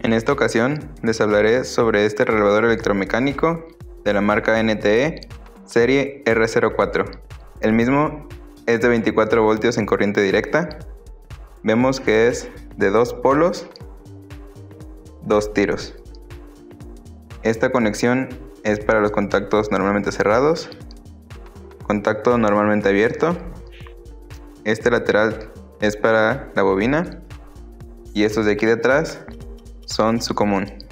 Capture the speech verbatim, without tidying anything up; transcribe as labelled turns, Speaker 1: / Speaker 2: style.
Speaker 1: En esta ocasión les hablaré sobre este relevador electromecánico de la marca N T E serie R cero cuatro. El mismo es de veinticuatro voltios en corriente directa. Vemos que es de dos polos, dos tiros. Esta conexión es para los contactos normalmente cerrados, contacto normalmente abierto. Este lateral es para la bobina y estos de aquí detrás son su común.